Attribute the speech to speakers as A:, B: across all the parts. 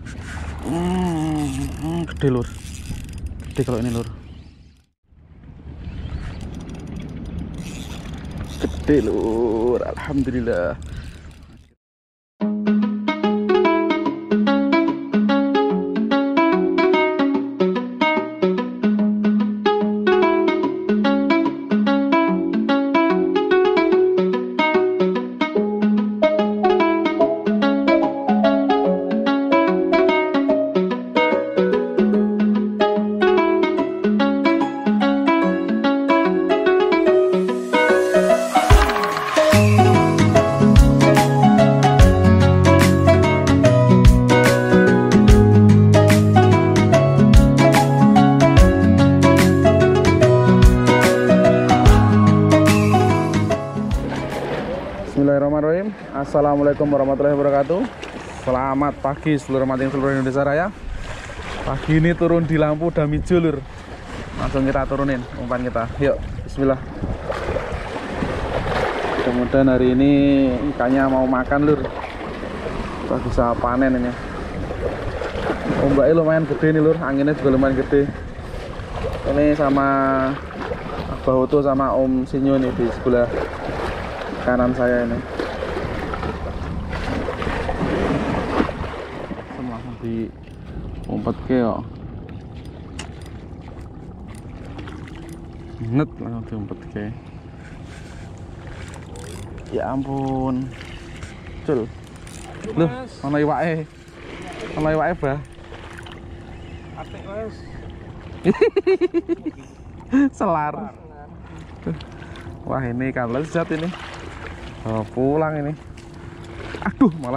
A: Gede lur, gede kalau ini lur, gede lur, alhamdulillah. Bismillahirrahmanirrahim. Assalamualaikum warahmatullahi wabarakatuh. Selamat pagi seluruh mancing seluruh Indonesia Raya. Pagi ini turun di lampu udah hijau lur. Langsung kita turunin umpan kita. Yuk, bismillah. Kemudian hari ini ikannya mau makan lur. Kita bisa panen ini. Ombaknya lumayan gede nih lur, anginnya juga lumayan gede. Ini sama Abah Uto sama Om Sinyo nih di sebelah kanan saya ini. Langsung di umpat ke yo. Net langsung di umpat ke. Ya ampun. Cul. Loh, mana iwake? Mana iwake, Bah?
B: Atik wes.
A: Selar. Wah, ini ikan lezat ini. Oh, pulang ini. Aduh, malah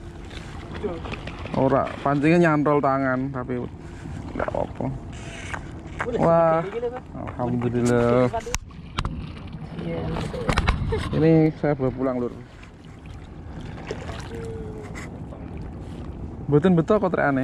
A: ora pancingnya nyantol tangan tapi nggak apa-apa. Wah, alhamdulillah. Ini saya bawa pulang lur. Mboten betul kok aneh.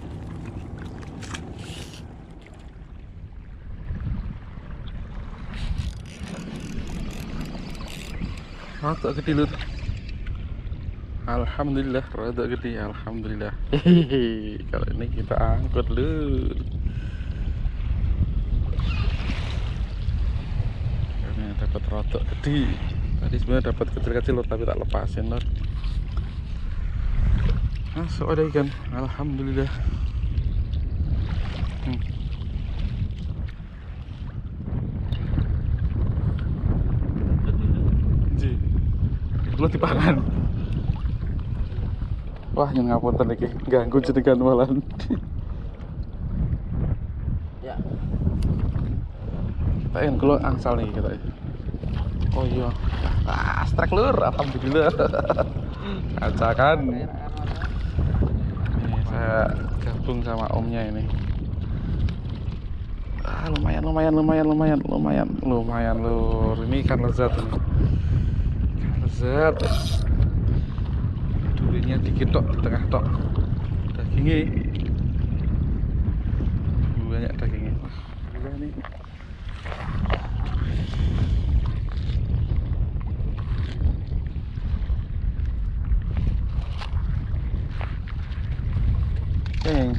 A: Rada gede lur. Alhamdulillah rada gede, alhamdulillah. Hehehe, kalau ini kita angkut lur. Karena dapat rada gede. Tadi sebenarnya dapat kecil-kecil lur, tapi tak lepasin lur. Masuk ada ikan, alhamdulillah. Lu dipangan. Wah, yang ngapunten iki, ganggu jenengan malan.
B: Ya.
A: Pengen kalau angsal nih kita. Oh iya. Ah, strike lur, alhamdulillah. Kacakan. Ini saya gabung sama omnya ini. Ah, lumayan lur. Ini ikan lezat ini. Lezat. Durinya dikit tok, di tengah tok. Dagingnya banyak dagingnya. Wah, gila nih. Ceng.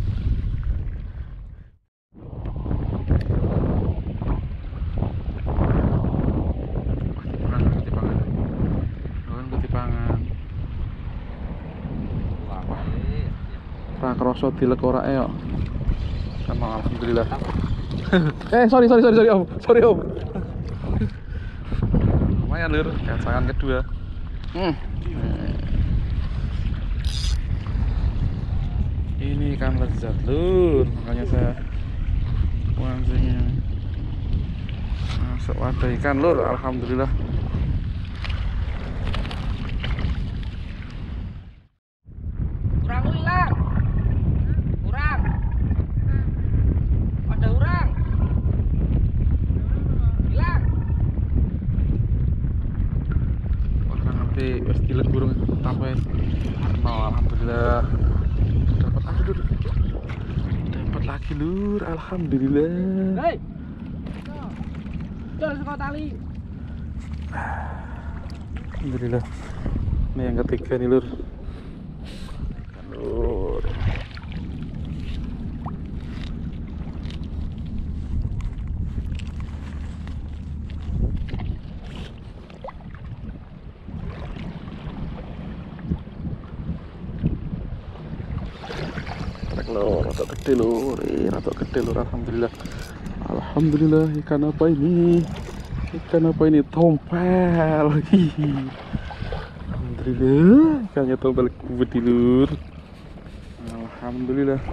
A: Rakroso dilek ora yo. Sama alhamdulillah. Sorry om. Sorry om. Lumayan lur, kacangan kedua. Ini ikan lezat lur, makanya saya mancingnya. Masuk wadah ikan lur, alhamdulillah. Wes dilek burung sampai alhamdulillah dapat lagi lur, alhamdulillah.
B: Hei, jual suka tali.
A: Alhamdulillah. Ini yang ketiga nih lur. Lur, rada gede lur, rada gede lur, alhamdulillah. Alhamdulillah, ikan apa ini? Ikan apa ini? Tompel. Hihi. Alhamdulillah, ikannya tompel gede lur. Alhamdulillah.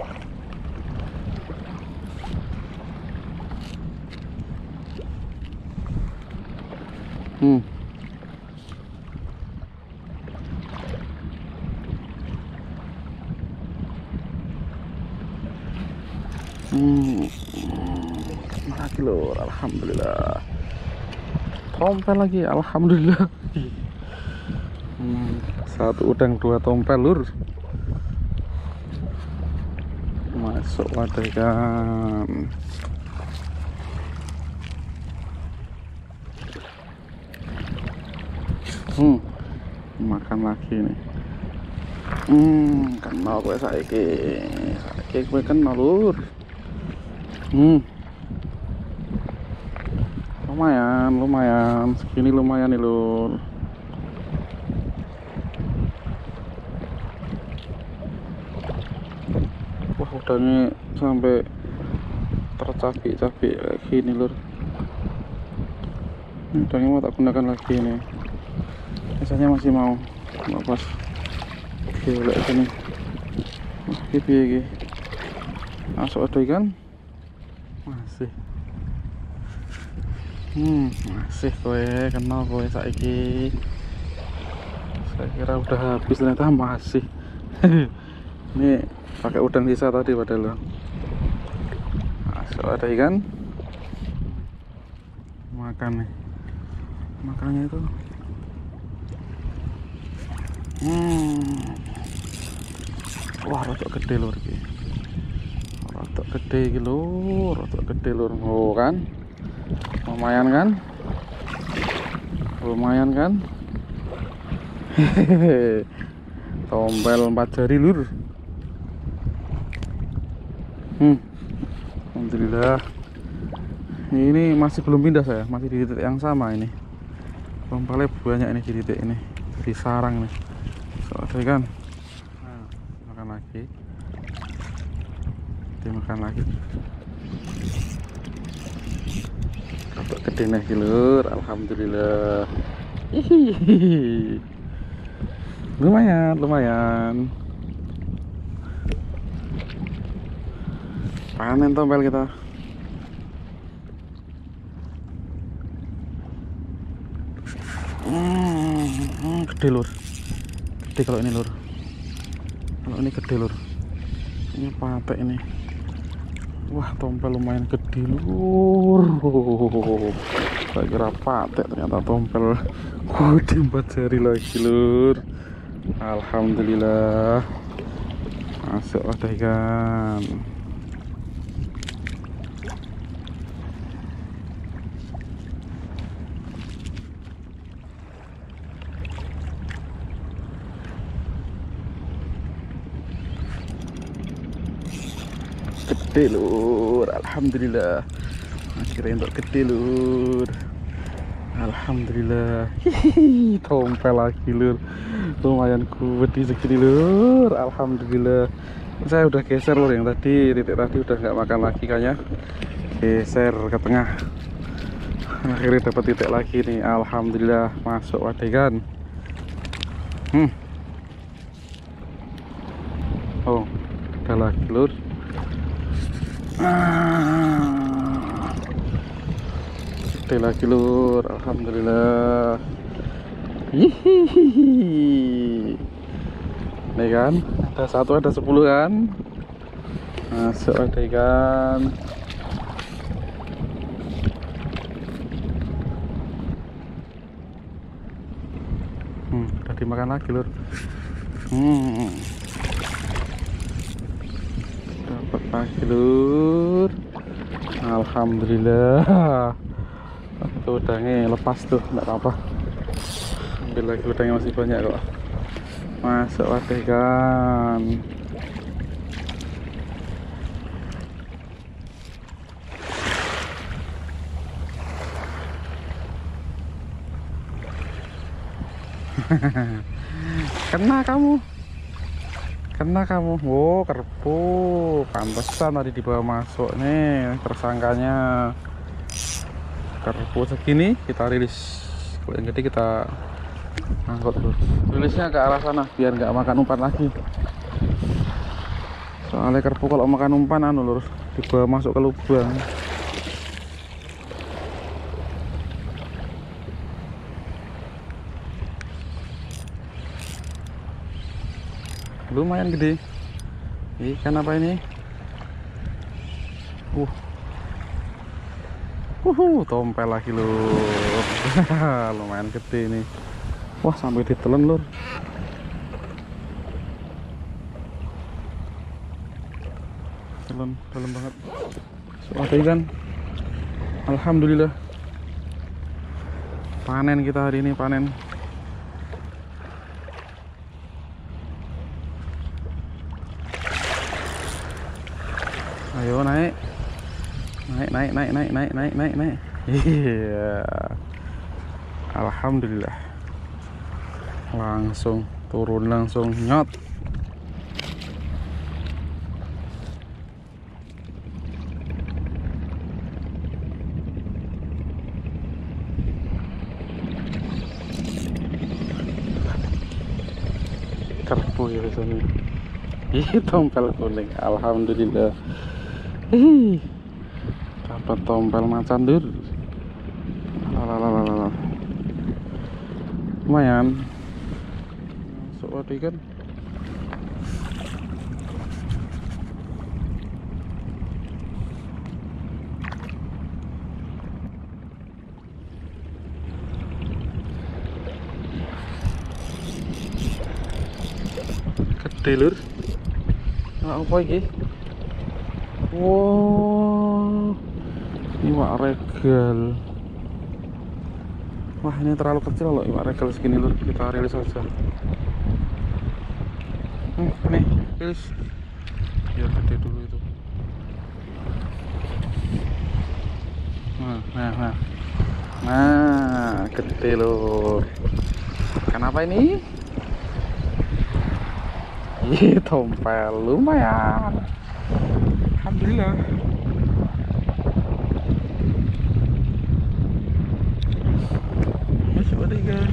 A: Lagi lur, alhamdulillah. Tompel lagi, alhamdulillah. Satu udang, dua tompel lur. Masuk wadah ikan. Makan lagi nih. Kenal gue saiki gue kenal lur. Lumayan segini lumayan nih lur. Wah, udangnya sampai tercabik-cabik kayak gini lur. Ini udangnya mau tak gunakan lagi nih. Biasanya masih mau pas golek sini. Wah, iki piye iki? Masuk ada ikan? Masih. Masih kowe kenal kowe saiki. Saya kira udah habis, ternyata masih. Ini pakai udang sisa tadi padahal. Masuk ada ikan. Makan nih. Makannya itu. Wah, rotok gede lur iki. Rotok gede iki lur, rotok gede lur. Oh kan? Lumayan kan? Lumayan kan? Hehehe. Tompel 4 jari lur. Alhamdulillah. Ini masih belum pindah saya, masih di titik yang sama ini. Tompelnya banyak ini di titik ini, di sarang nih. Soalnya kan, makan lagi, dimakan lagi. Dapat gede nih lur, alhamdulillah. Hihihi. Lumayan. Panen tompel kita. Gede lur. Gede kalau ini lur. Kalau ini gede lur. Ini patek ini. Wah, tompel lumayan gede lur. Saya kira patek, ternyata tompel. Gede 4 jari lagi lur. Alhamdulillah. Masuk wadah ikan. Gede lur, alhamdulillah. Akhirnya untuk gede lur, alhamdulillah. Hihihi, tompel lagi lur, lumayan kuat di segini lur, alhamdulillah. Saya udah geser lur, yang tadi titik tadi udah nggak makan lagi kayaknya, geser ke tengah. Akhirnya dapat titik lagi nih, alhamdulillah. Masuk wadah ikan. Oh, ada lagi lur. Gede lagi lur, alhamdulillah. Hihihi. Nih kan, ada 1, ada 10 kan. Masuk ada ikan. Udah dimakan lagi lur. Dapat lagi lur, alhamdulillah. Itu udangnya lepas tuh, nggak apa-apa. Ambil lagi, udangnya masih banyak kok. Masuk wadah ikan. Kena kamu. Oh, kerpu. Pantesan tadi dibawa masuk nih tersangkanya. Kerpu segini kita rilis. Kalau yang gede kita angkut dulu. Rilisnya ke arah sana biar nggak makan umpan lagi. Soalnya kerpu kalau makan umpan anu lur, dibawa masuk ke lubang. Lumayan gede. Ikan apa ini? Tompel lagi lur. Lumayan gede ini. Wah, sampai ditelan lur. Dalam banget. So, ada ikan. Alhamdulillah. Panen kita hari ini, panen. Ayo naik. Naik. Iya. Alhamdulillah. Langsung turun, langsung nyot. Kerpu ya biasanya. Ih, tompel kuning. Alhamdulillah. Dapat tompel macan dur. Lumayan. Masuk ada ikan. Gede lur. Apa iki? Wow, iwak regal. Wah, ini terlalu kecil loh iwak regal segini lur. Kita rilis saja. Nih, rilis. Biar gede dulu itu. Nah, gede lur. Kenapa ini? Ih, tompel lumayan. Alhamdulillah. Masuk ada ikan.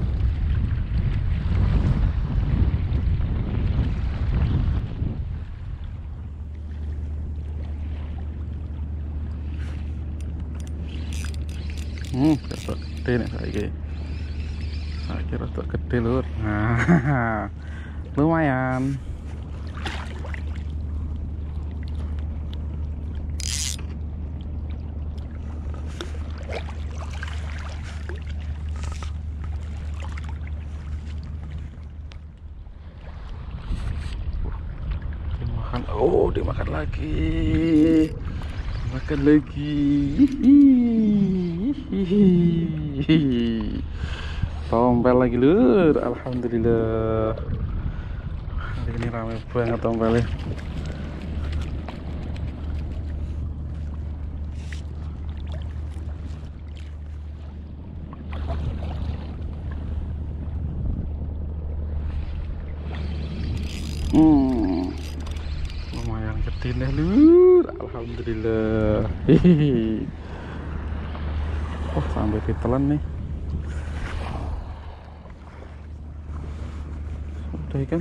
A: Ketok gede nih saiki. Saiki rada gede lur. Nah, lumayan. Dimakan lagi. Tompel lagi lur. Alhamdulillah. Hari ini ramai banget tompelnya. Lumayan gede nih lur. Alhamdulillah. Oh, sampai ditelan nih. Udah ikan.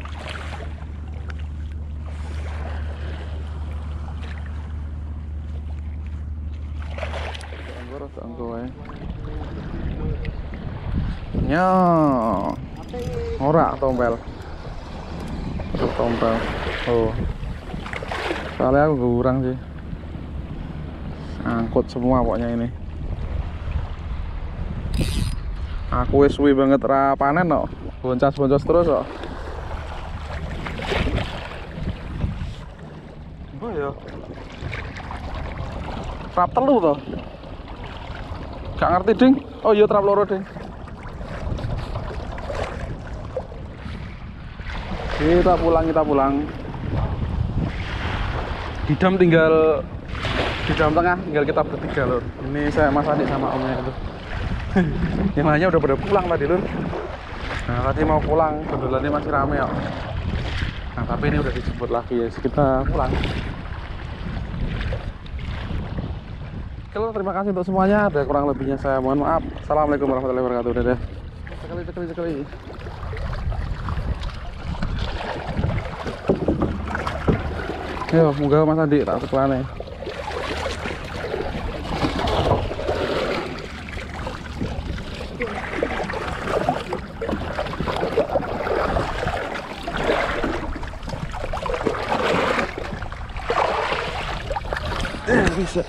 A: Nya, ora tompel. Tompel. Oh. Soalnya aku kurang sih. Angkut semua pokoknya ini. Aku wis suwi banget ra panen kok. Boncas-boncos terus kok. Oh ya. Trap telu toh. Gak ngerti ding. Oh iya trap loro ding. Kita pulang. Di dam tengah tinggal kita bertiga lur. Ini saya Mas Adi sama omnya itu. Yang lainnya udah pada pulang tadi lur. Nah tadi mau pulang, kebetulan ini masih rame kok. Nah, tapi ini udah dijemput lagi ya, kita pulang. Oke, terima kasih untuk semuanya. Ada kurang lebihnya saya mohon maaf. Assalamualaikum warahmatullahi wabarakatuh. Dadah. Sekali. Ayo, munggah Mas Andi, tak sekelane. Bisa.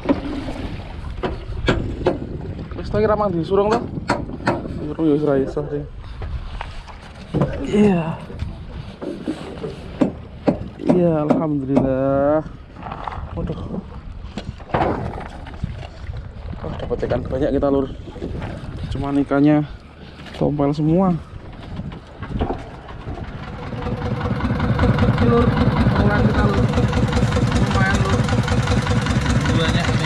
A: Wis to ramang disurung to. Surung ya ora iso sih. Iya. Iya, alhamdulillah. Waduh. Oh, dapat ikan banyak kita, Lur. Cuman ikannya tompel semua. Lur, pulang kita, Lur. Lumayan, Lur. Banyak.